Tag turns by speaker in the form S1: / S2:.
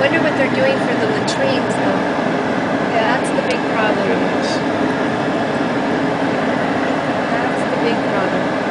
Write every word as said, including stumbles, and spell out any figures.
S1: wonder what they're doing for the latrines, though. That's the big problem.
S2: Goodness.
S1: That's the big problem.